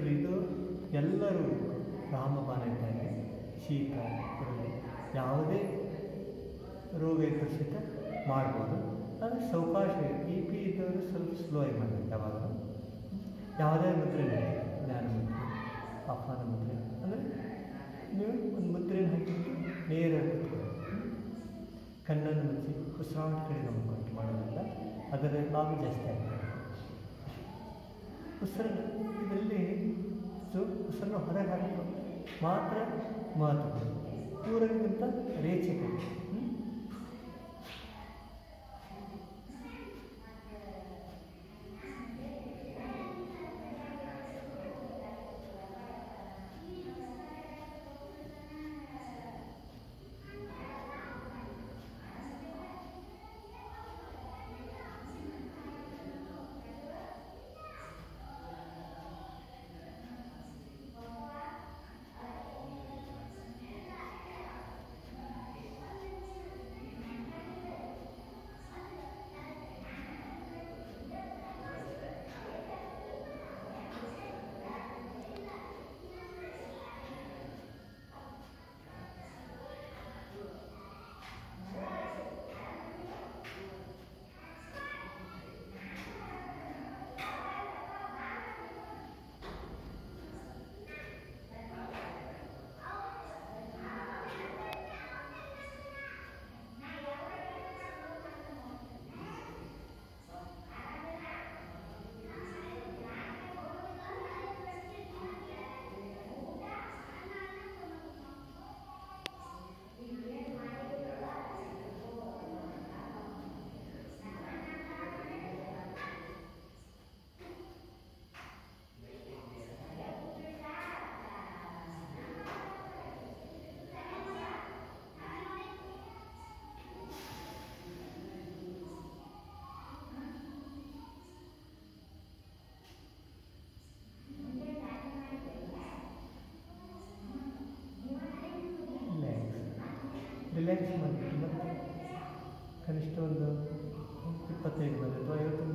ನೋಡ್ರಿ, ಇದು ಎಲ್ಲರೂ ರಾಮಬಾಣ ಇದ್ದಾಗ ಶೀತ ಕೊರಲೆ ಯಾವುದೇ ರೋಗ ಇದ್ದರೂ ಸಹಿತ ಮಾಡ್ಬೋದು. ಆದರೆ ಸಾವಕಾಶ ಬಿ ಪಿ ಇದ್ದವರು ಸ್ವಲ್ಪ ಸ್ಲೋ ಆಗಿ ಮಾಡಬೇಕು. ಯಾವಾಗ ಯಾವುದೇ ಮುದ್ರೆ ಮಾಡಿ, ಜ್ಞಾನ ಮುದ್ರೆ, ಆಹ್ವಾನ ಮುದ್ರೆ, ಅಂದರೆ ನೀವು ಒಂದು ಮುದ್ರೆಯನ್ನು ಹಾಕಿಬಿಟ್ಟು ನೇರವಾಗಿ ಕೂತ್ಕೊಳ್ಳಿ. ಕಣ್ಣನ್ನು ಮುಚ್ಚಿ ಉಸಿರಾಟ ಕಡೆ ಗಮನ ಮಾಡೋದ್ರಿಂದ ಅದರ ಲಾಭ ಜಾಸ್ತಿ ಆಗ್ತದೆ. ಉಸಿರನ್ನು ಇದರಲ್ಲಿ ಉಸಿರನ್ನು ಹೊರಗೆ ಹಾಕಲು ಮಾತ್ರ ಮಹತ್ವ, ಪೂರಕ್ಕಿಂತ ರೇಚಕ. ರಿಲ್ಯಾಕ್ಸ್ ಮಾಡಿ, ಮತ್ತು ಕನಿಷ್ಠ ಒಂದು 25 ಅಥವಾ 50